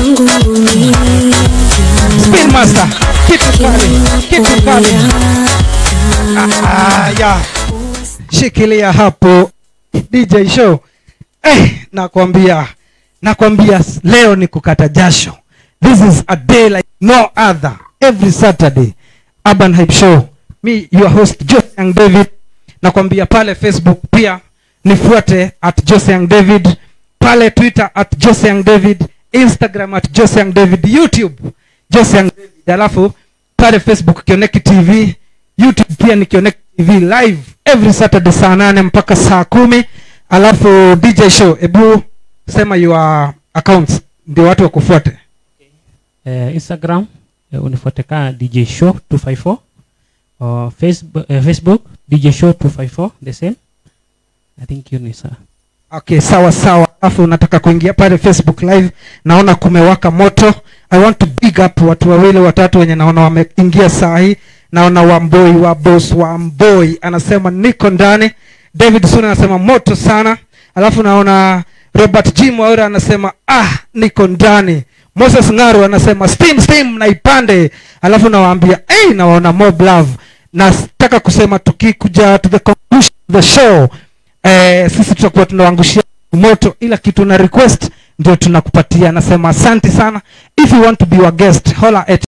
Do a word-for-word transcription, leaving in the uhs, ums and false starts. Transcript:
Spin Master, kitu kali, kitu kali. Ah, ya. Shikilia hapo D J Show. Eh, nakwambia, nakwambia leo ni kukata jasho. This is a day like no other. Every Saturday, Urban Hype Show. Me, your host, Jose Young David. Nakwambia pale Facebook pia nifuate at Jose Young David. Pale Twitter at Jose Young David. Instagram at Jose Young David. YouTube, Jose Young David. Alafu pale Facebook Kioneki T V. YouTube pia ni Kioneki T V live every Saturday saa nane mpaka saa kumi. Alafu D J Show, ebu sema your accounts ndio watu wakufuate. Uh, Instagram uh, unifuate ka D J Show two five four. Uh, Facebook, uh, Facebook D J Show two five four, the same. I think you need sir. Okay, sawa sawa. Alafu nataka kuingia pale Facebook live, naona kumewaka moto. I want to big up watu wawili watatu wenye naona wameingia saa hii. Naona Wamboi wa boss Wamboi anasema niko ndani. David Suna anasema moto sana. Alafu naona Robert G Mwaura anasema ah niko ndani. Moses Ngaru anasema steam steam na ipande. Alafu nawaambia eh hey, naona more love. Nataka kusema tukikuja to the conclusion of the show, eh sisi tutakuwa tunawangushia moto, ila kitu na request ndio tunakupatia. Nasema asante sana. If you want to be our guest, holla at